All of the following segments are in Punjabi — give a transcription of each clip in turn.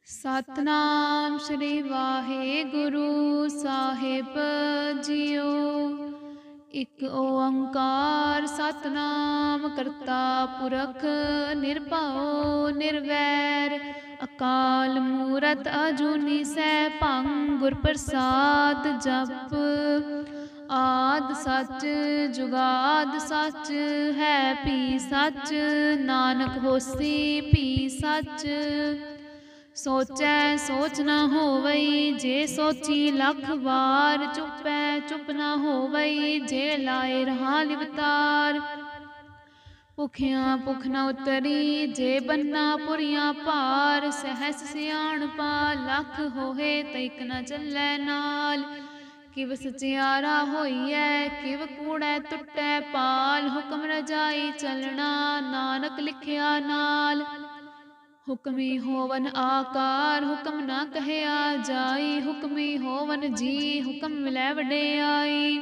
ਸਤਨਾਮ ਸ੍ਰੀ ਵਾਹਿਗੁਰੂ ਸਾਹਿਬ ਜੀਓ। ਇਕ ਓੰਕਾਰ ਸਤਨਾਮ ਕਰਤਾ ਪੁਰਖ ਨਿਰਭਉ ਨਿਰਵੈਰ ਅਕਾਲ ਮੂਰਤ ਅਜੂਨੀ ਸੈਭੰ ਗੁਰ ਪ੍ਰਸਾਦ ਜਪ। ਆਦਿ ਸੱਚ ਜੁਗਾਦਿ ਸੱਚ ਹੈ ਭੀ ਸੱਚ ਨਾਨਕ ਹੋਸੀ ਭੀ ਸੱਚ। ਸੋਚੈ ਸੋਚ ਨਾ ਹੋਵਈ ਜੇ ਸੋਚੀ ਲੱਖ ਵਾਰ ਚੁੱਪੈ ਚੁੱਪ ਨਾ ਹੋਵਈ ਜੇ ਲਾਏ ਰਹਾ ਲਿਵਤਾਰ। ਭੁਖਿਆਂ ਭੁਖ ਨਾ ਉਤਰੀ ਜੇ ਬੰਨਾ ਪੁਰੀਆਂ ਭਾਰ ਸਹਿਸ ਸਿਆਣਪਾ ਲੱਖ ਹੋਏ ਤੈਕ ਨਾ ਚੱਲੈ ਨਾਲ। ਕਿਵ ਸਚਿਆਰਾ ਹੋਈਐ ਕਿਵ ਕੂੜੈ ਟੁੱਟੈ ਪਾਲ ਹੁਕਮ ਰਜਾਈ ਚੱਲਣਾ ਨਾਨਕ ਲਿਖਿਆ ਨਾਲ। ਹੁਕਮੀ ਹੋਵਨ ਆਕਾਰ ਹੁਕਮ ਨਾ ਕਹਿਆ ਜਾਈ ਹੁਕਮੀ ਹੋਵਨ ਜੀ ਹੁਕਮ ਮਿਲੈ ਵਡਿਆਈ।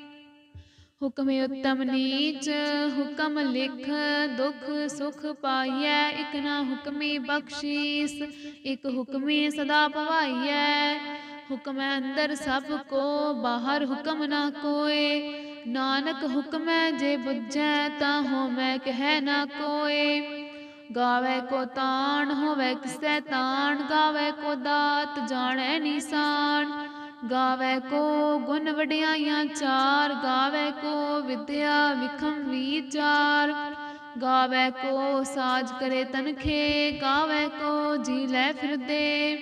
ਹੁਕਮੀ ਉੱਤਮ ਨੀਚ ਹੁਕਮ ਲਿਖ ਦੁਖ ਸੁਖ ਪਾਈਐ ਇਕ ਨਾ ਹੁਕਮੀ ਬਖਸ਼ੀਸ ਇਕ ਹੁਕਮੀ ਸਦਾ ਭਵਾਈਐ। ਹੁਕਮੈ ਅੰਦਰ ਸਭ ਕੋ ਬਾਹਰ ਹੁਕਮ ਨਾ ਕੋਇ ਨਾਨਕ ਹੁਕਮੈ ਜੇ ਬੁਝੈ ਤਾਂ ਹੋਮੈ ਕਹਿ ਨਾ ਕੋਇ। ਗਾਵੈ ਕੋ ਤਾਣ ਹੋਵੈ ਕਿਸੈ ਤਾਣ ਗਾਵੈ ਕੋ ਦਾਤ ਜਾਣੈ ਨਿਸ਼ਾਨ। ਗਾਵੈ ਕੋ ਗੁਣ ਵਡਿਆਈਆਂ ਚਾਰ ਗਾਵੈ ਕੋ ਵਿਦਿਆ ਵਿਖਮ ਵੀਚਾਰ। ਗਾਵੈ ਕੋ ਸਾਜ ਕਰੇ ਤਨਖੇ ਗਾਵੈ ਕੋ ਜੀ ਲੈ ਫਿਰਦੇ।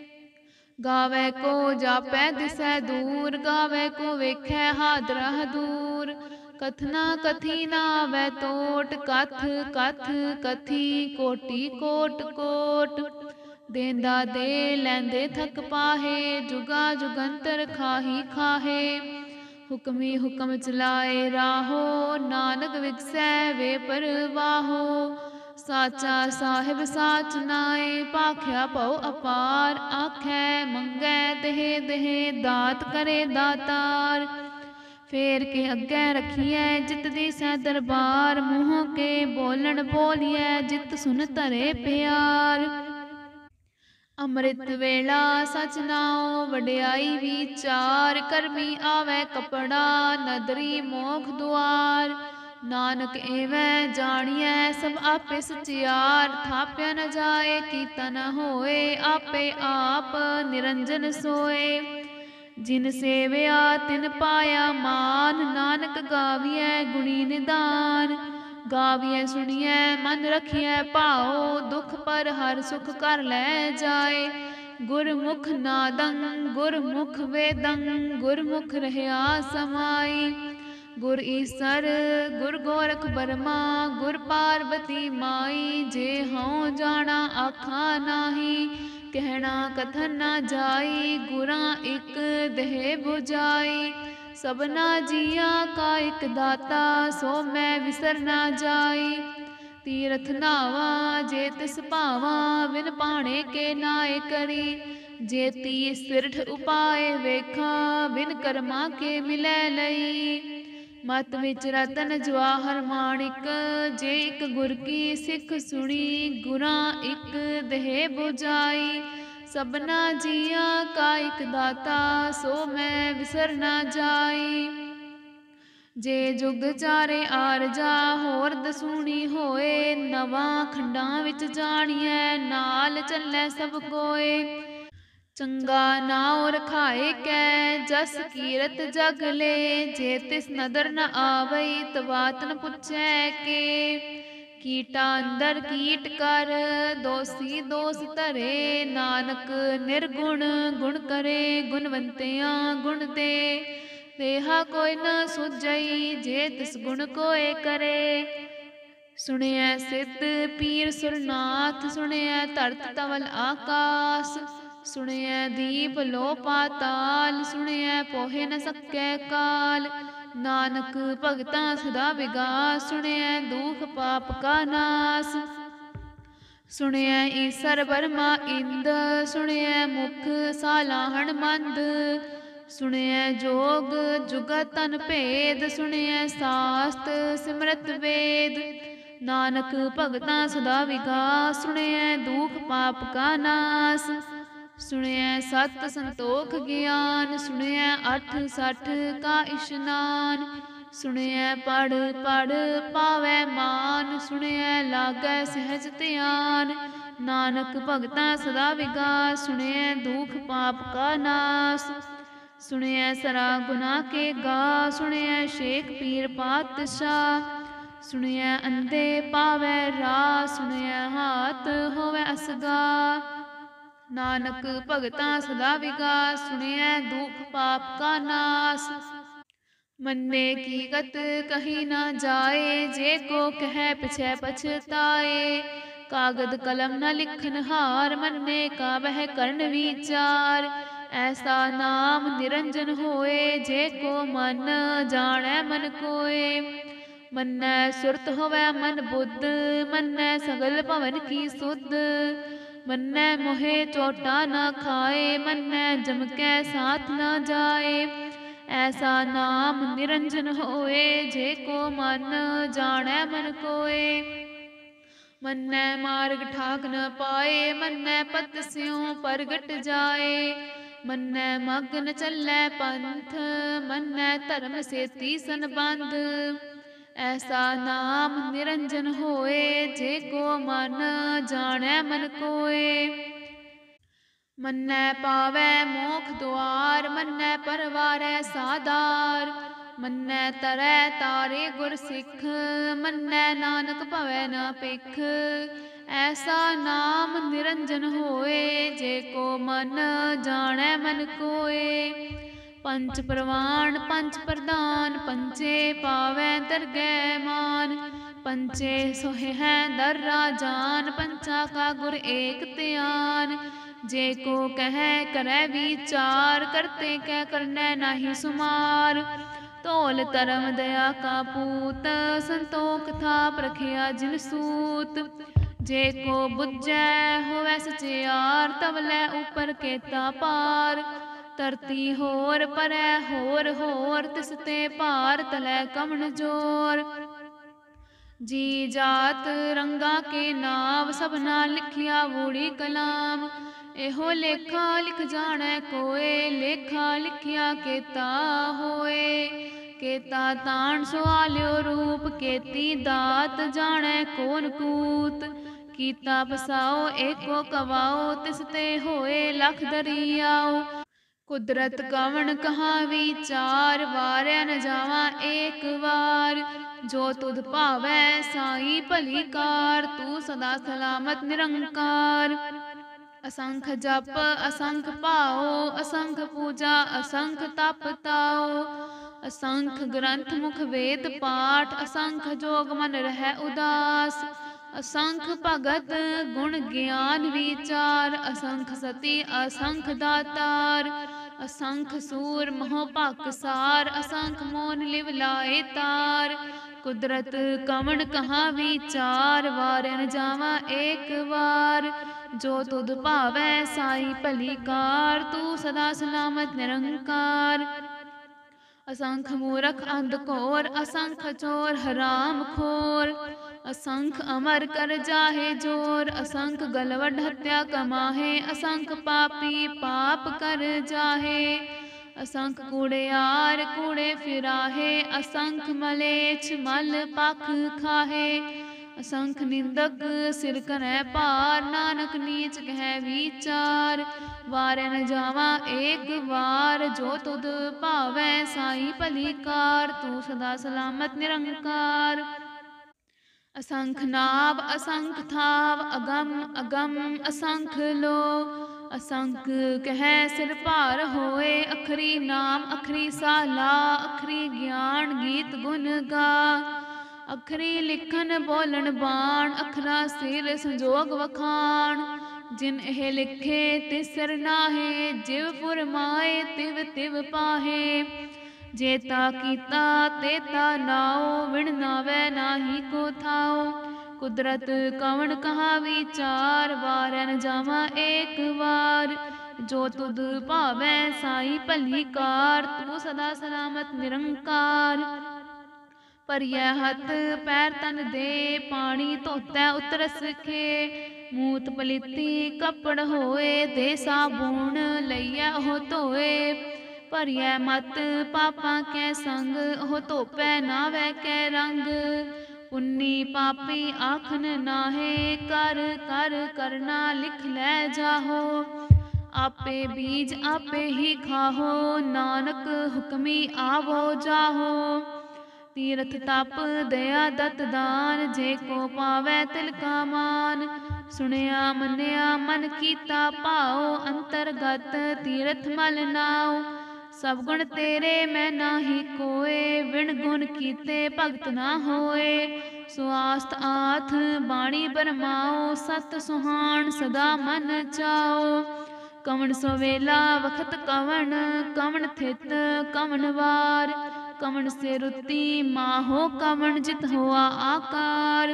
ਗਾਵੈ ਕੋ ਜਾਪੈ ਦਿਸੈ ਦੂਰ ਗਾਵੈ ਕੋ ਵੇਖੈ ਹਾਦਰਾ ਦੂਰ। ਕਥਨਾ ਕਥੀ ਨਾ ਆਵੈ ਤੋਟ ਕਥ ਕਥ ਕਥੀ ਕੋਟੀ ਕੋਟ ਕੋਟ। ਦੇਂਦਾ ਦੇ ਲੈਂਦੇ ਥਕ ਪਾਹੇ ਜੁਗਾ ਜੁਗੰਤਰ ਖਾਹੀ ਖਾਹੇ। ਹੁਕਮੀ ਹੁਕਮ ਚਲਾਏ ਰਾਹੋ ਨਾਨਕ ਵਿਗਸੈ ਵੇ ਪਰਵਾਹੋ। ਸਾਚਾ ਸਾਹਿਬ ਸਾਚ ਨਾਏ ਭਾਖਿਆ ਭਉ ਅਪਾਰ ਆਖੈ ਮੰਗੈ ਦੇਹ ਦੇਹ ਦਾਤ ਕਰੇ ਦਾਤਾਰ। ਫੇਰ ਕੇ ਅੱਗੇ ਰਖੀਐ ਜਿਤ ਦੀਸੈ ਦਰਬਾਰ ਮੂੰਹ ਕੇ ਬੋਲਣ ਬੋਲੀਐ ਜਿਤ ਸੁਨ ਧਰੇ ਪਿਆਰ। ਅੰਮ੍ਰਿਤ ਵੇਲਾ ਸਚ ਨਾਉ ਵਡਿਆਈ ਵੀਚਾਰ ਕਰਮੀ ਆਵੈ ਕਪੜਾ ਨਦਰੀ ਮੋਖ ਦੁਆਰ। ਨਾਨਕ ਏਵੈ ਜਾਣੀਐ ਸਭ ਆਪੇ ਸਚਿਆਰ ਥਾਪਿਆ ਨ ਜਾਏ ਕੀਤਾ ਨ ਹੋਏ ਆਪੇ ਆਪ ਨਿਰੰਜਨ ਸੋਏ। ਜਿਨ ਸੇਵਿਆ ਤਿਨ ਪਾਇਆ ਮਾਨ ਨਾਨਕ ਗਾਵੀਐ ਗੁਣੀ ਨਿਧਾਨ। ਗਾਵੀਐ ਸੁਣੀਐ ਮਨ ਰਖੀਐ ਭਾਉ ਦੁਖ ਪਰ ਹਰ ਸੁਖ ਕਰ ਲੈ ਜਾਏ। ਗੁਰਮੁਖ ਨਾਦੰ ਗੁਰਮੁਖ ਵੇਦੰ ਗੁਰਮੁਖ ਰਹਿਆ ਸਮਾਈ। ਗੁਰ ਈਸਰ ਗੁਰ ਗੋਰਖ ਬਰਮਾ ਗੁਰ ਪਾਰਬਤੀ ਮਾਈ। ਜੇ ਹਉ ਜਾਣਾ ਆਖਾਂ ਨਾਹੀ ਕਹਿਣਾ ਕਥਨ ਨਾ ਜਾਈ। ਗੁਰਾਂ ਇਕ ਦੇਹ 부ਜਾਈ ਸਭਨਾ ਜੀਆਂ ਕਾ ਇਕ ਦਾਤਾ ਸੋ ਮੈਂ ਵਿਸਰ ਨਾ ਜਾਈ। ਤੀਰਥ ਨਾਵਾ ਜੇ ਤਿਸ ਭਾਵਾ ਵਿਨ ਪਾਣੇ ਕੇ ਨਾਏ ਕਰੀ। ਜੇ ਤੀ ਸਿਰਠ ਉਪਾਏ ਵੇਖਾਂ ਵਿਨ ਕਰਮਾ ਕੇ ਮਿਲੈ ਲਈ। ਮਤ ਵਿੱਚ ਰਤਨ ਜਵਾਹਰ ਮਾਣਿਕ ਜੇ ਇਕ ਗੁਰ ਕੀ ਸਿੱਖ ਸੁਣੀ। ਗੁਰਾਂ ਇਕ ਦੇਹ 부ਜਾਈ ਸਭਨਾ ਜੀਆਂ ਕਾ ਇਕ ਦਾਤਾ ਸੋ ਮੈਂ ਵਿਸਰ ਨਾ ਜਾਈ। ਜੇ ਜੁਗ ਚਾਰੇ ਆਰਜਾ ਹੋਰ ਦਸੂਣੀ ਹੋਏ ਨਵਾਂ ਖੰਡਾਂ ਵਿੱਚ ਜਾਣੀਐ ਨਾਲ ਚੱਲੈ ਸਭ ਕੋਏ। ਚੰਗਾ ਨਾਉ ਰਖਾਏ ਕੈ ਜਸ ਕੀਰਤ ਜਗ ਲੈ ਜੇ ਤਿਸ ਨਦਰ ਨ ਆਵਈ ਤਵਾਤ ਨ ਪੁੱਛੈ ਕੇ। ਕੀਟਾ ਅੰਦਰ ਕੀਟ ਕਰ ਦੋਸੀ ਦੋਸ ਧਰੇ ਨਾਨਕ ਨਿਰਗੁਣ ਗੁਣ ਕਰੇ ਗੁਣਵੰਤਿਆਂ ਗੁਣ ਦੇ। ਦੇਹਾ ਕੋਈ ਨ ਸੁਝਈ ਜੇ ਤਿਸ ਗੁਣ ਕੋਇ ਕਰੇ। ਸੁਣਿਐ ਸਿੱਧ ਪੀਰ ਸੁਰਨਾਥ ਸੁਣਿਐ ਧਰਤ ਧਵਲ ਆਕਾਸ। ਸੁਣਿਐ ਦੀਪ ਲੋ ਪਾਤਾਲ ਸੁਣਿਐ ਪੋਹਿ ਨ ਸਕੈ ਕਾਲ। ਨਾਨਕ ਭਗਤਾਂ ਸਦਾ ਵਿਗਾਸ ਸੁਣਿਐ ਦੂਖ ਪਾਪ ਕਾ ਨਾਸ। ਸੁਣਿਐ ਈਸਰ ਬਰਮਾ ਇੰਦ ਸੁਣਿਐ ਮੁਖ ਸਾਲਾਹਣ ਮੰਦ। ਸੁਣਿਐ ਜੋਗ ਜੁਗਤ ਤਨ ਭੇਦ ਸੁਣਿਐ ਸਾਸਤ ਸਿਮਰਤ ਵੇਦ। नानक भगतां सदा विकास, सुनिए दुख पाप का नाश। सुनिए सत संतोख ज्ञान, सुनिए अठ सठ का इशनान। सुनिए पढ़ पढ़ पावै मान, सुनिए लागै सहज ध्यान। नानक भगतां सदा विकास, सुनिए दुख पाप का नाश। सुनिए सरा गुनाह के गा, सुनिए शेख पीर पातशाह। सुनिए अंधे पावै राह, सुनिए हाथ होवै असगा। नानक भगतां सदा विकास, सुनिए दुख पाप का नाश। मन्ने की गत कही ना जाए, जे को कह पिछे पछताए। कागद कलम न लिखन हार, मन्ने का वह करन विचार। ऐसा नाम निरंजन होए, जे को मन जाने मन कोय। मन्नै सुरत होवै मन बुद्ध, मन्नै सगल भवन की सुध। मन्नै मोहे चोटा न खाए, मन्नै जमकै साथ न जाए। ऐसा नाम निरंजन होए, जे को मन जाने मन कोय। मन्नै मार्ग ठाक न पाए, मन्नै पत स्यों परगट जाए। मन्नै मगन चलै पंथ, मन्नै धर्म सेती संबंध। ऐसा नाम निरंजन होए, जे को मन जाने मन कोय। मन्नै पावै मोख द्वार, मन्नै परवारै साधार। मन्नै तरै तारे गुर सिख, मन्नै नानक भवै न पिख। ऐसा नाम निरंजन होए, जे को मन जाने मन कोय। पंच प्रवाण पंच प्रधान, पंचे पावै दरगै मान। पंचे सोहे हैं दर राजान, पंचा का गुर एक ध्यान। जे को कह करे विचार, करते कै करनै नाहि सुमार। धौल धर्म दया का पूत, संतोख था प्रखिया जिन सूत। जे को बुझै होवै सचियार, तवलै ऊपर केता पार। धरती होर परै होर होर, तिसते भार तलै कमन जोर। जी जात रंगा के नाव, सबना लिखिया बूढ़ी कलाम। एहो लेखा लिख जाने कोय, लेखा लिखिया केता होए। केता ताण सुआलियो रूप, केती दात जाने कौन कूत। कीता बसाओ एको कवाओ, तिसते होए लख दरियाओ। कुदरत कवन कहा विचार, वारया न जावा एक वार। जो तुध भावै साई भली कार, तू सदा सलामत निरंकार। असंख जप असंख भाओ, असंख पूजा असंख तप ताओ। असंख ग्रंथ मुख वेद पाठ, असंख जोग मन रहै उदास। असंख भगत गुण ज्ञान विचार, असंख सती असंख दातार। असंख सूर मोह पाकसार, असंख मोन लिव लाए तार। कुदरत कवन कहा विचार, वारया न जावा एक वार। जो तुध भावै साई भली कार, तू सदा सलामत निरंकार। असंख मूरख अंध घोर, असंख चोर हराम खोर। असंख अमर कर जाहे जोर, असंख गलवड हत्या कमाहे। असंख पापी पाप कर जाहे, असंख कूड़ियार कूड़े फिराहे। असंख मलेच्छ मल पख खाहे। असंख निंदक सिर करै पार, नानक नीच कह विचार। वारया न जावा एक वार, जो तुध भावै साई भली कार। तू सदा सलामत निरंकार। असंख नाव असंख थाव, अगम अगम असंख लो। असंख कह सिर भार होए, अखरी नाम अखरी साला। अखरी ज्ञान गीत गुण गा, अखरी लिखन बोलन बाण। अखरा सिर संजोग वखाण, जिन एह लिखे तिस सिर नाहे। जिव फुरमाए तिव तिव पाहे, जेता कीता तेता नाओ। विण नावै नाहि को थाओ, कुदरत कवन कहा विचार। वारया न जावा एक वार, जो तुध भावै साई भली कार। तू सदा सलामत निरंकार। ਭਰੀਐ ਹੱਥ ਪੈਰ ਤਨ ਦੇ, ਪਾਣੀ ਧੋਤੈ ਉਤਰਸ ਖੇ। ਮੂਤ ਪਲੀਤੀ ਕੱਪੜ ਹੋਏ, ਦੇ ਸਾਬੂਣ ਲਈਐ ਉਹ ਧੋਏ। ਭਰੀਐ ਮਤ ਪਾਪਾਂ ਕੈ ਸੰਗ, ਉਹ ਧੋਪੈ ਨਾਵੈ ਕੈ ਰੰਗ। ਪੁੰਨੀ ਪਾਪੀ ਆਖਨ ਨਾਹੇ, ਕਰ ਕਰ ਕਰਨਾ ਲਿਖ ਲੈ ਜਾਹੋ। ਆਪੇ ਬੀਜ ਆਪੇ ਹੀ ਖਾਹੋ, ਨਾਨਕ ਹੁਕਮੀ ਆਵੋ ਜਾਹੋ। ਤੀਰਥ ਤਪ ਦਇਆ ਦਤ ਦਾਨ, ਜੇ ਕੋ ਪਾਵੈ ਤਿਲ ਕਾ ਮਾਨ। ਸੁਣਿਆ ਮੰਨਿਆ ਮਨ ਕੀਤਾ ਭਾਉ, ਅੰਤਰਗਤ ਤੀਰਥ ਮਲ ਨਾਉ। ਸਭ ਗੁਣ ਤੇਰੇ ਮੈਂ ਨਾਹੀ ਕੋਏ, ਵਿਣ ਗੁਣ ਕੀਤੇ ਭਗਤ ਨਾ ਹੋਏ। ਸੁਆਸਤ ਆਥ ਬਾਣੀ ਬਰਮਾਓ, ਸਤ ਸੁਹਾਣ ਸਦਾ ਮਨ ਚਾਓ। ਕਵਣ ਸਵੇਲਾ ਵਖਤ ਕਵਣ, ਕਵਣ ਥਿਤ ਕਵਣ ਵਾਰ। ਕਵਣ ਸੇ ਰੁੱਤੀ ਮਾਹੋ, ਕਵਣ ਜਿਤ ਹੋਆ ਆਕਾਰ।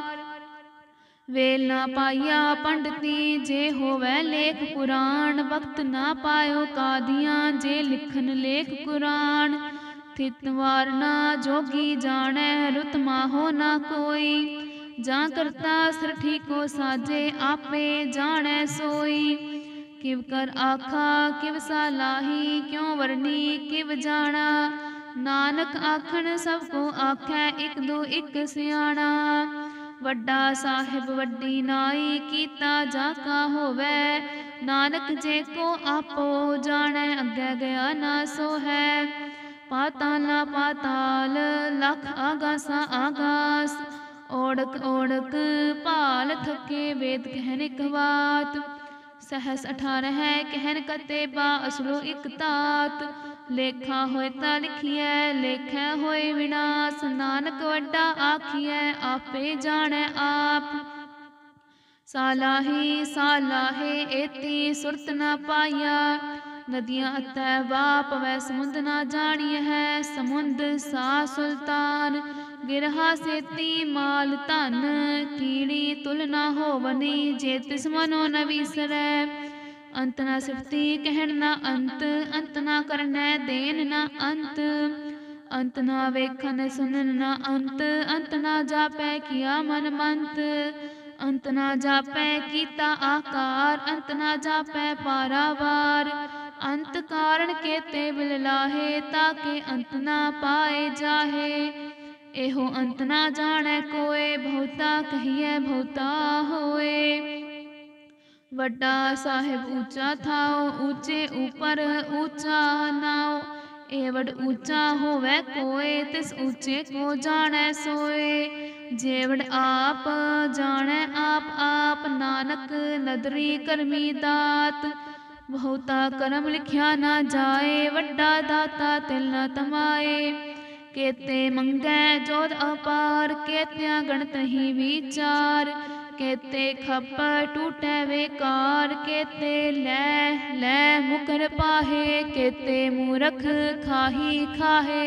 ਵੇਲ ਨਾ ਪਾਈਆ ਪੰਡਤੀ, ਜੇ ਹੋਵੈ ਲੇਖ ਪੁਰਾਣ। ਵਕਤ ਨਾ ਪਾਇਓ ਕਾਦੀਆਂ, ਜੇ ਲਿਖਨ ਲੇਖ ਕੁਰਾਨ। ਥਿਤ ਵਾਰ ਨਾ ਜੋਗੀ ਜਾਣੈ, ਰੁਤ ਮਾਹੋ ਨਾ ਕੋਈ। ਜਾਂ ਕਰਤਾ ਸਿਰ ਠੀਕੋ ਸਾਜੇ, ਆਪੇ ਜਾਣੈ ਸੋਈ। ਕਿਵ ਕਰ ਆਖਾ ਕਿਵ ਸਾਲਾਹੀ, ਕਿਉ ਵਰਨੀ ਕਿਵ ਜਾਣਾ। ਨਾਨਕ ਆਖਣ ਸਭ ਕੋ ਆਖੈ, ਇਕ ਦੂ ਇਕ ਸਿਆਣਾ। ਵੱਡਾ ਸਾਹਿਬ ਵੱਡੀ ਨਾਈ, ਕੀਤਾ ਜਾ ਕਾ ਹੋਵੈ। ਨਾਨਕ ਜੇ ਕੋ ਆਪੋ ਜਾਣੈ, ਅੱਗੇ ਗਿਆ ਨਾ ਸੋ ਹੈ। ਪਾਤਾਲਾ ਪਾਤਾਲ, ਲਖ ਆਗਾਸਾ ਆਗਾਸ। ਓੜਕ ਓੜਕ ਭਾਲ ਥਕੇ, ਵੇਦ ਕਹਿਨ ਇਕ ਬਾਤ। सहस 18 कहन कतेबा, असलो इक तात। लेखा होए ता लिखिए, लेखै होए विनाश। नानक वड्डा आखिए, आपे जाने आप। सालाही सालाहे एती, सुरत ना पाया। नदियाँ अतै वाप वै, समुंद ना जानिए है। समुंद सा सुल्तान, गिरहा सेती माल धन। कीड़ी तुल ना होवनी, जे तिस मनो न विसरै। अंत ना सिफती कहन ना अंत, अंत ना करनै देन ना अंत। अंत ना वेखन सुनन ना अंत, अंत ना जापै किया मन मंत। अंत ना जापै कीता आकार, अंत ना जापै पारावार। अंत कारण केते बिल लाहे, ताके अंत ना पाए जाहे। एहो अंत ना जाने कोय, बहुता कहिए बहुता होए। वड्डा साहिब ऊंचा थाओ, ऊंचे ऊपर ऊंचा नाओ। एवड ऊंचा होवे कोय, तिस ऊंचे को जाने सोए। जेवड आप जाने आप आप, नानक नदरी करमी दात। बहुता करम लिखिया ना जाए, वड्डा दाता तिल न तमाए। केते मंगै जोध अपार, केत्या गणत ही विचार। केते खप टूटै बेकार, केते लै लै मुकर पाहे। केते मूरख खाही खाहे।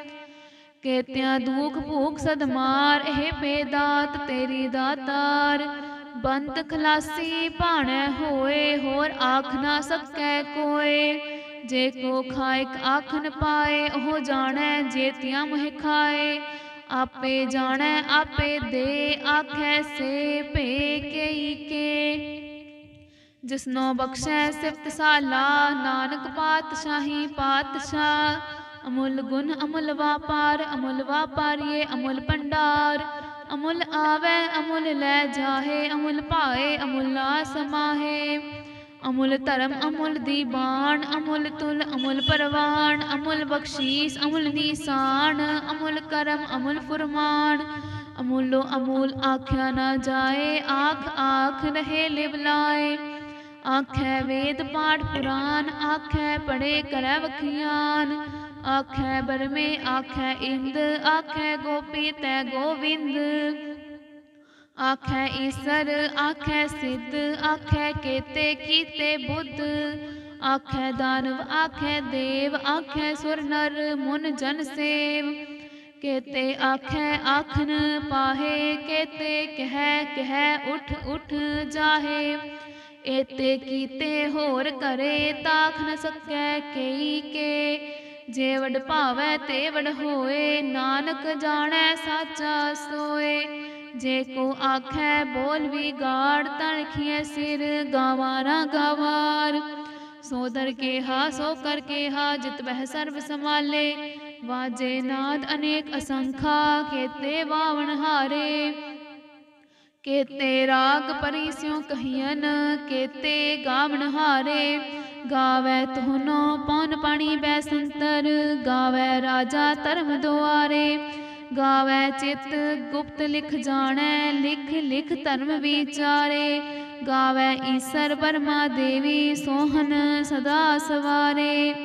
केत्या दुख भूख सद मार, हे बेदात तेरी दातार। बंत खलासी भाणै होए, होर आख ना सकै कोय। जे को खाइक आखन पाए, ओह जाने जेतिया मोह खाए। आपे जाने आपे दे, आखै से भे केई के। जिसनो बख्शै सिफत साला, नानक पातशाही पातशाह। अमुल गुण अमुल वापार, अमुल वापारिये अमुल भंडार। अमुल आवे अमुल लै जाहे, अमुल पाए अमुल ना समाहे। अमुल धर्म अमुल दीवान, अमुल तुल अमुल परवान। अमुल बख्शीस अमुल निशान, अमुल करम अमुल फुरमान। अमुलो अमूल आख्या ना जाए, आख आख रहे लिवलाए। आखै वेद पाठ पुराण, आखै पढ़े करै वखियान। आखै बरमे आखै इंद, आखै गोपी तै गोविंद। आखै ईसर आखै सिद्ध, आखै केते कीते बुद्ध। आखै दानव आखै देव, आखै सुर नर मुन जन सेव। केते आखै आखन पाहे, केते कहै कहै उठ उठ जाहे। एते कीते होर करे, ताख न सकै केई के। ਜੇ ਵਡ ਭਾਵੈ ਤੇ ਵਡ ਹੋਏ, ਨਾਨਕ ਜਾਣੈ ਸਾਚਾ ਸੋਏ। ਜੇ ਕੋ ਆਖੈ ਬੋਲ ਵਿਗਾੜ, ਤਾਂ ਰਖੀਐ ਸਿਰ ਗਾਵਾਰਾ ਗਾਵਾਰ। ਸੋ ਦਰ ਕੇਹਾ ਸੋ ਕਰ ਕੇਹਾ, ਜਿਤ ਬਹਿ ਸਰਬ ਸਮਾਲੇ। ਵਾਜੇ ਨਾਦ ਅਨੇਕ ਅਸੰਖਾ, ਕੇਤੇ ਵਾਵਣ ਹਾਰੇ। ਕੇਤੇ ਰਾਗ ਪਰੀ ਸਿਉ ਕਹੀਐਨ, ਕੇਤੇ ਗਾਵਣ ਹਾਰੇ। ਗਾਵੈ ਧੁਨੋ ਪੌਨ ਪਾਣੀ ਬੈਸੰਤਰ, ਗਾਵੈ ਰਾਜਾ ਧਰਮ ਦੁਆਰੇ। ਗਾਵੈ ਚਿਤ ਗੁਪਤ ਲਿਖ ਜਾਣੈ, ਲਿਖ ਲਿਖ ਧਰਮ ਵਿਚਾਰੇ। ਗਾਵੈ ਈਸਰ ਬਰਮਾ ਦੇਵੀ, ਸੋਹਨ ਸਦਾ ਸਵਾਰੇ।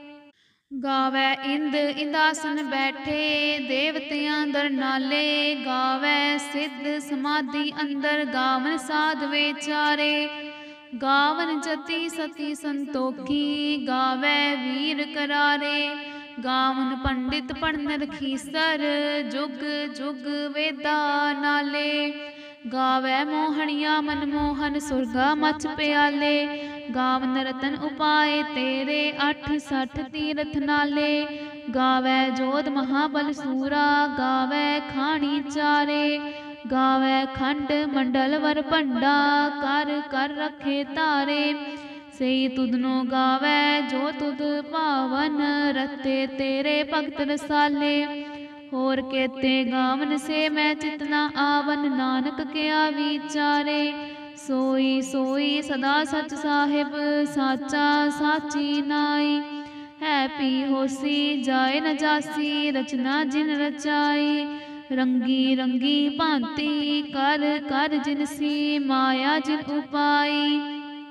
ਗਾਵੈ ਇੰਦ ਇੰਦਾਸਨ ਬੈਠੇ, ਦੇਵਤਿਆਂ ਦਰ ਨਾਲੇ। ਗਾਵੈ ਸਿੱਧ ਸਮਾਧੀ ਅੰਦਰ, ਗਾਵਨ ਸਾਧ ਵਿਚਾਰੇ। ਗਾਵਨ ਜਤੀ ਸਤੀ ਸੰਤੋਖੀ, ਗਾਵੈ ਵੀਰ ਕਰਾਰੇ। ਗਾਵਨ ਪੰਡਿਤ ਪੜ੍ਹਨ ਰਖੀਸਰ, ਜੁਗ ਜੁਗ ਵੇਦਾ ਨਾਲੇ। ਗਾਵੈ ਮੋਹਣੀਆ ਮਨਮੋਹਨ, ਸੁਰਗਾ ਮਛ ਪਿਆਲੇ। ਗਾਵਨ ਰਤਨ ਉਪਾਏ ਤੇਰੇ, 68 ਤੀਰਥ ਨਾਲੇ। ਗਾਵੈ ਜੋਧ ਮਹਾਬਲ ਸੂਰਾ, ਗਾਵੈ ਖਾਣੀ ਚਾਰੇ। ਗਾਵੈ ਖੰਡ ਮੰਡਲ ਵਰ ਭੰਡਾ, ਕਰ ਕਰ ਰੱਖੇ ਧਾਰੇ। ਸਈ ਤੁਧਨੋ ਗਾਵੈ ਜੋ ਤੁਧ ਭਾਵਨ, ਰਤੇ ਤੇਰੇ ਭਗਤ ਰਸਾਲੇ। ਹੋਰ ਕੇਤੇ ਗਾਵਨ ਸੇ ਮੈਂ ਚਿਤ ਨਾ ਆਵਨ, ਨਾਨਕ ਕਿਆ ਵਿਚਾਰੇ। ਸੋਈ ਸੋਈ ਸਦਾ ਸਚ ਸਾਹਿਬ, ਸਾਚਾ ਸਾਚੀ ਨਾਈ। ਹੈ ਪੀ ਹੋਸੀ ਜਾਏ ਨ ਜਾਸੀ, ਰਚਨਾ ਜਿਨ ਰਚਾਈ। ਰੰਗੀ ਰੰਗੀ ਭਾਂਤੀ ਕਰ ਕਰ ਜਿਨਸੀ, ਮਾਇਆ ਜਿਨ ਉਪਾਈ।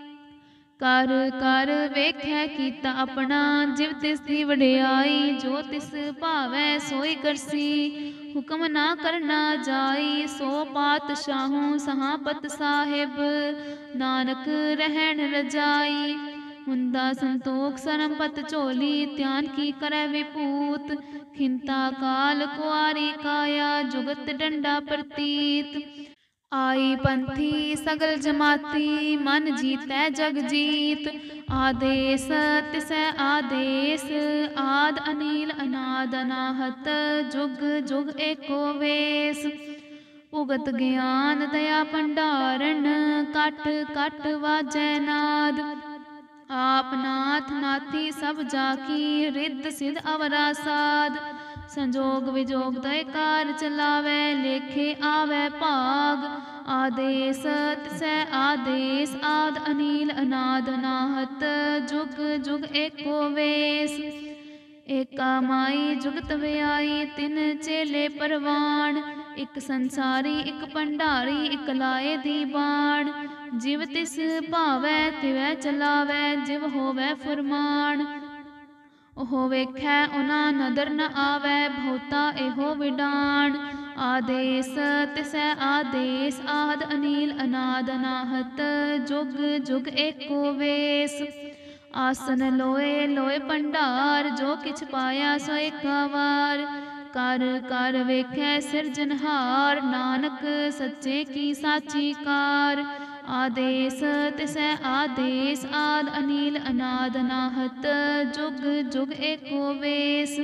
ਕਰ ਕਰ ਵੇਖੈ ਕੀਤਾ ਆਪਣਾ, ਜਿਵ ਤਿਸ ਦੀ ਵਡਿਆਈ। ਜੋ ਤਿਸ ਭਾਵੈ ਸੋਈ ਕਰਸੀ, ਹੁਕਮ ਨਾ ਕਰਨਾ ਜਾਈ। ਸੋ ਪਾਤਸ਼ਾਹੂ ਸਹਾਪਤ ਸਾਹਿਬ, ਨਾਨਕ ਰਹਿਣ ਰਜਾਈ। ਹੁੰਦਾ ਸੰਤੋਖ ਸਰਮ ਪਤ ਝੋਲੀ, ਧਿਆਨ ਕੀ ਕਰੈ ਵਿਭੂਤ। ਖਿੰਤਾ ਕਾਲ ਕੁਆਰੀ ਕਾਇਆ, ਜੁਗਤ ਡੰਡਾ ਪ੍ਰਤੀਤ। ਆਈ ਪੰਥੀ ਸਗਲ ਜਮਾਤੀ, ਮਨ ਜੀਤੈ ਜਗ ਜੀਤ। ਆਦੇਸ ਤਿਸੈ ਆਦੇਸ, ਆਦ ਅਨੀਲ ਅਨਾਦ ਅਨਾਹਤ। ਜੁਗ ਜੁਗ ਏਕੋ ਵੇਸ। ਭੁਗਤ ਗਿਆਨ ਦਇਆ ਭੰਡਾਰਨ, ਕਟ ਕਟ ਵਾਜੈ ਨਾਦ। ਆਪ ਨਾਥ ਨਾਥੀ ਸਭ ਜਾਕੀ, ਰਿੱਧ ਸਿਧ ਅਵਰਾ ਸਾਧ। ਸੰਜੋਗ ਵਿਜੋਗ ਦਇ ਕਾਰ ਚਲਾਵੈ, ਲੇਖੇ ਆਵੈ ਭਾਗ। ਆਦੇਸ ਤਿਸੈ ਆਦੇਸ, ਆਦ ਅਨੀਲ ਅਨਾਦ ਅਨਾਹਤ। ਜੁਗ ਜੁਗ ਏਕੋ ਵੇਸ। ਏਕਾ ਮਾਈ ਜੁਗਤ ਵਿਆਈ, ਤਿਨ ਚੇਲੇ ਪਰਵਾਣ। ਇਕ ਸੰਸਾਰੀ ਇਕ ਭੰਡਾਰੀ, ਇਕ ਲਾਏ ਦੀਵਾਨ। ਜਿਵ ਤਿਸ ਭਾਵੈ ਤਿਵੈ ਚਲਾਵੈ, ਜਿਵ ਹੋਵੈ ਫੁਰਮਾਨ। ਉਹ ਵੇਖੈ ਉਹਨਾਂ ਨਦਰ ਨ ਆਵੈ, ਬਹੁਤਾ ਇਹੋ ਵਿਡਾਣ। ਆਦੇਸ ਤਿਸੈ ਆਦੇਸ, ਆਦ ਅਨੀਲ ਅਨਾਦ ਅਨਾਹਤ। ਜੁਗ ਜੁਗ ਏਕੋ ਵੇਸ। ਆਸਨ ਲੋਏ ਲੋਏ ਭੰਡਾਰ, ਜੋ ਕਿਛ ਪਾਇਆ ਸੋ ਏਕਾ ਵਾਰ। ਕਰ ਕਰ ਵੇਖੈ ਸਿਰਜਨਹਾਰ, ਨਾਨਕ ਸੱਚੇ ਕੀ ਸਾਚੀ ਕਾਰ। ਆਦੇਸ ਤਿਸੈ ਆਦੇਸ, ਆਦ ਅਨੀਲ ਅਨਾਦ ਅਨਾਹਤ। ਜੁਗ ਜੁਗ ਏਕੋ ਵੇਸ।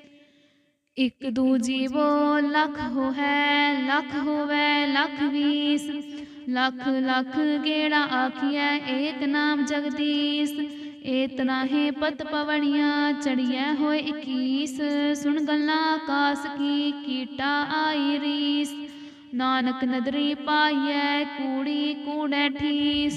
ਇਕ ਦੂ ਜੀਵੋ ਲਖ ਹੋਹੈ, ਲਖ ਹੋਵੈ ਲਖ ਵੀਸ। ਲਖ ਲਖ ਗੇੜਾ ਆਖੀਐ, ਏਕ ਨਾਮ ਜਗਦੀਸ। ਏਤਨਾਹੇ ਪਤ ਪਵਣੀਆਂ, ਚੜੀਐ ਹੋਏ 21। ਸੁਣ ਗੱਲਾਂ ਆਕਾਸ ਕੀ, ਕੀਟਾ ਆਈ ਰੀਸ। ਨਾਨਕ ਨਦਰੀ ਪਾਈਐ, ਕੂੜੀ ਕੂੜੈ ਠੀਸ।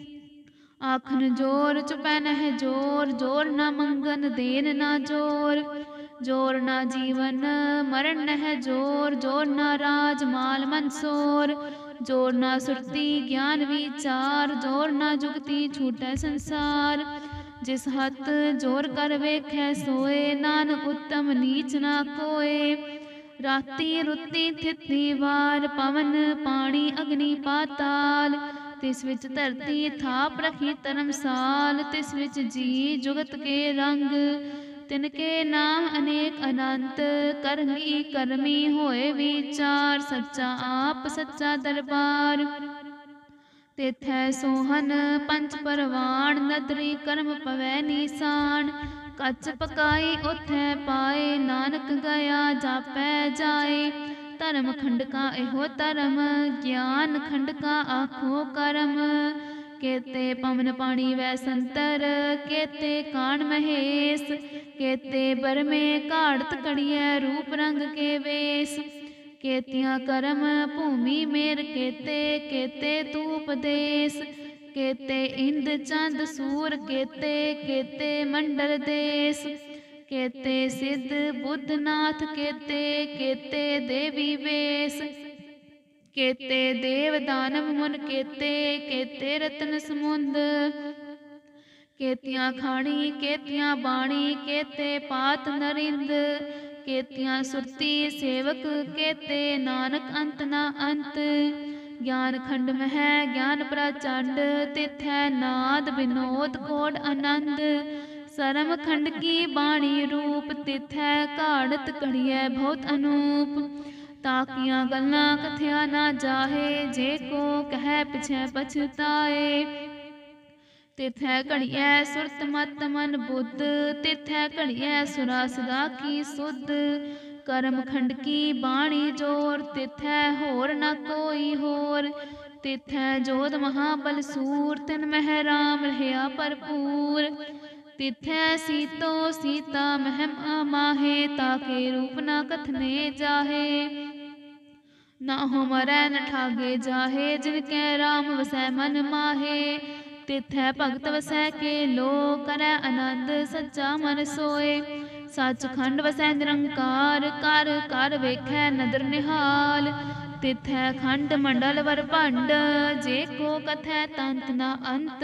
ਆਖਨ ਜੋਰ ਚੁਪੈ ਨਹਿ ਜੋਰ, ਜੋਰ ਨਾ ਮੰਗਨ ਦੇਨ ਨਾ ਜੋਰ। ਜੋਰ ਨਾ ਜੀਵਨ ਮਰਨ ਨਹਿ ਜੋਰ, ਜੋਰ ਨਾ ਰਾਜ ਮਾਲ ਮਨਸੋਰ। ਜੋਰ ਨਾ ਸੁਰਤੀ ਗਿਆਨ ਵਿਚਾਰ, ਜੋਰ ਨਾ ਜੁਗਤੀ ਛੂਟੈ ਸੰਸਾਰ। ਜਿਸ ਹੱਥ ਜੋਰ ਕਰ ਵੇਖੈ ਸੋਏ, ਨਾਨਕ ਉਤਮ ਨੀਚ ਨਾ ਕੋਏ। ਰਾਤੀ ਰੁੱਤੀ ਥਿਤੀ ਵਾਰ, ਪਵਨ ਪਾਣੀ ਅਗਨੀ ਪਾਤਾਲ। ਤਿਸ ਵਿੱਚ ਧਰਤੀ ਥਾਪ ਰਖੀ ਧਰਮਸਾਲ। ਤਿਸ ਵਿੱਚ ਜੀ ਜੁਗਤ ਕੇ ਰੰਗ, ਤਿਨ ਕੇ ਨਾਮ ਅਨੇਕ ਅਨੰਤ। ਕਰਮੀ ਕਰਮੀ ਹੋਏ ਵਿਚਾਰ, ਸੱਚਾ ਆਪ ਸੱਚਾ ਦਰਬਾਰ। ਤਿਥੈ ਸੋਹਨ ਪੰਚ ਪਰਵਾਣ, ਨਦਰੀ ਕਰਮ ਪਵੈ ਨੀਸਾਨ। ਕੱਚ ਪਕਾਈ ਉਥੈ ਪਾਏ, ਨਾਨਕ ਗਿਆ ਜਾਪੈ ਜਾਏ। ਧਰਮ ਖੰਡਕਾ ਇਹੋ ਧਰਮ, ਗਿਆਨ ਖੰਡਕਾ ਆਖੋ ਕਰਮ। ਕੇਤੇ ਪਵਨ ਪਾਣੀ ਵੈ ਸੰਤਰ, ਕੇਤੇ ਕਾਣ ਮਹੇਸ਼। ਕੇਤੇ ਬਰਮੇ ਘਾੜਤ ਕੜੀਐ, ਰੂਪ ਰੰਗ ਕੇ ਵੇਸ। ਕੇਤੀਆਂ ਕਰਮ ਭੂਮੀ ਮੇਰ ਕੇਤੇ, ਕੇਤੇ ਤੂ ਉਪਦੇਸ। ਕੇਤੇ ਇੰਦ ਚੰਦ ਸੂਰ ਕੇਤੇ, ਕੇਤੇ ਮੰਡਲ ਦੇਸ। ਕੇਤੇ ਸਿੱਧ ਬੁੱਧ ਨਾਥ ਕੇਤੇ, ਕੇਤੇ ਦੇਵੀ ਵੇਸ। ਕੇਤੇ ਦੇਵ ਦਾਨਵ ਮੁਨ ਕੇਤੇ, ਕੇਤੇ ਰਤਨ ਸਮੁੰਦ। ਕੇਤੀਆਂ ਖਾਣੀ ਕੇਤੀਆਂ ਬਾਣੀ, ਕੇਤੇ ਪਾਤ ਨਰਿੰਦ। ਕੇਤੀਆਂ ਸੁਰਤੀ ਸੇਵਕ ਕੇਤੇ, ਨਾਨਕ ਅੰਤ ਨਾ ਅੰਤ। ਗਿਆਨ ਖੰਡ ਮਹਿ ਗਿਆਨ ਪ੍ਰਚੰਡ, ਤਿਥੈ ਨਾਦ ਬਿਨੋਦ ਕੋਟ ਆਨੰਦ। ਸਰਮ ਖੰਡ ਕੀ ਬਾਣੀ ਰੂਪ, ਤਿਥੈ ਘਾੜਤ ਘੜੀਐ ਬਹੁਤ ਅਨੂਪ। ਤਾਕੀਆਂ ਗੱਲਾਂ ਕਥਿਆ ਨਾ ਜਾਹੇ, ਜੇ ਕੋ ਕਹਿ ਪਿਛੈ ਪਛਤਾਏ। ਤਿਥੈ ਘੜੀਐ ਸੁਰਤ ਮਤ ਮਨ ਬੁੱਧ, ਤਿਥੈ ਘੜੀਐ ਸੁਰਾ ਸਦਾ ਕੀ ਸੁਧ। ਕਰਮ ਖੰਡ ਕੀ ਬਾਣੀ ਜੋਰ, ਤਿਥੈ ਹੋਰ ਨਾ ਕੋਈ ਹੋਰ। ਤਿਥੈ ਜੋਧ ਮਹਾਬਲ ਸੂਰ, ਤਿਨ ਮਹਿ ਰਾਮ ਰਹਿਆ ਭਰਪੂਰ। ਤਿਥੈ ਸੀਤੋ ਸੀਤਾ ਮਹਿਮਾ ਮਾਹੇ, ਤਾਕੇ ਰੂਪ ਨਾ ਕਥਨੇ ਜਾਹੇ। ਨਾ ਹੋ ਮਰੈ ਨ ਠਾਗੇ ਜਾਹੇ, ਜਿਨ ਕੈ ਰਾਮ ਵਸੈ ਮਨ ਮਾਹੇ। ਤਿਥੈ ਭਗਤ ਵਸੈ ਕੇ ਲੋ, ਕਰੈ ਆਨੰਦ ਸੱਚਾ ਮਨ ਸੋਏ। ਸੱਚਖੰਡ ਵਸੈ ਨਿਰੰਕਾਰ, ਕਰ ਕਰ ਵੇਖੈ ਨਦਰ ਨਿਹਾਲ। ਤਿਥੈ ਖੰਡ ਮੰਡਲ ਵਰ ਭੰਡ, ਜੇ ਕੋ ਕਥੈ ਤੰਤ ਨਾ ਅੰਤ।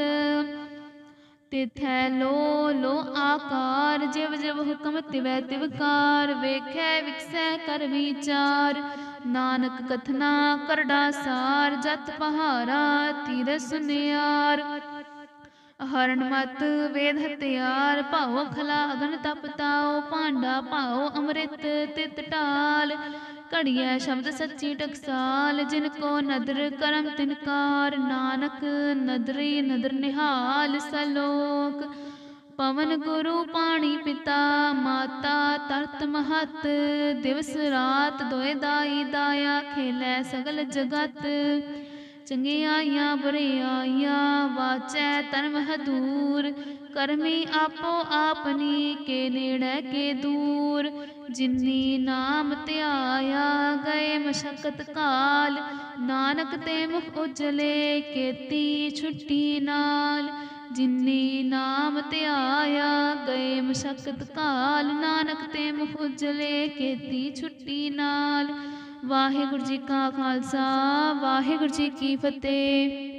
ਤਿਥੈ ਲੋ ਲੋ ਆਕਾਰ, ਜਿਵ ਜਿਵ ਹੁਕਮ ਤਿਵੈ ਤਿਵਕਾਰ। ਵੇਖੈ ਵਿਖਸੈ ਕਰ ਵਿਚਾਰ, ਨਾਨਕ ਕਥਨਾ ਕਰੜਾ ਸਾਰ। ਜਤ ਪਹਾਰਾ ਤੀਰ ਸੁਨਿਆਰ, ਹਰਨ ਮਤ ਵੇਦ ਹਥਿਆਰ। ਭਾਉ ਖਲਾ ਅਗਨ ਤਪ ਤਾਉ, ਭਾਂਡਾ ਭਾਉ ਅੰਮ੍ਰਿਤ ਤਿਤ ਢਾਲ। ਘੜੀਐ ਸ਼ਬਦ ਸੱਚੀ ਟਕਸਾਲ, ਜਿਨ ਕੋ ਨਦਰ ਕਰਮ ਤਿਨਕਾਰ। ਨਾਨਕ ਨਦਰੀ ਨਦਰ ਨਿਹਾਲ ਸਲੋਕ। ਪਵਨ ਗੁਰੂ ਪਾਣੀ ਪਿਤਾ, ਮਾਤਾ ਤਰਤ ਮਹਤ। ਦਿਵਸ ਰਾਤ ਦੋਇ ਦਾਈ ਦਾਇਆ, ਖੇਲੈ ਸਗਲ ਜਗਤ। ਚੰਗਿਆਈਆਂ ਬੁਰਿਆਈਆਂ, ਵਾਚੈ ਧਰਮ ਹਦੂਰ। ਕਰਮੀ ਆਪੋ ਆਪਨੀ, ਕੇ ਨੇੜੈ ਕੇ ਦੂਰ। ਜਿਨੀ ਨਾਮ ਧਿਆਇਆ, ਗਏ ਮਸ਼ਕਤ ਕਾਲ। ਨਾਨਕ ਤੇ ਮੁਖ ਉਜਲੇ, ਕੇਤੀ ਛੁੱਟੀ ਨਾਲ। ਜਿਨੀ ਨਾਮ ਧਿਆਇਆ, ਗਏ ਮਸ਼ਕਤ ਕਾਲ। ਨਾਨਕ ਤੇ ਮੁਖ ਉਜਲੇ, ਕੇਤੀ ਛੁੱਟੀ ਨਾਲ। ਵਾਹਿਗੁਰੂ ਜੀ ਕਾ ਖਾਲਸਾ, ਵਾਹਿਗੁਰੂ ਜੀ ਕੀ ਫਤਿਹ।